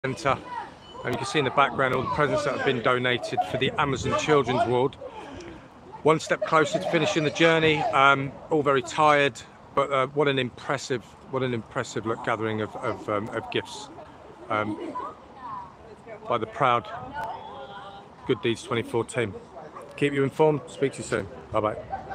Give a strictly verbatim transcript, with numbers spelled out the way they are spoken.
Centre, and you can see in the background all the presents that have been donated for the Amazon Children's Ward. One step closer to finishing the journey. Um, all very tired, but uh, what an impressive, what an impressive look gathering of of, um, of gifts um, by the proud Good Deeds twenty-four team. Keep you informed. Speak to you soon. Bye bye.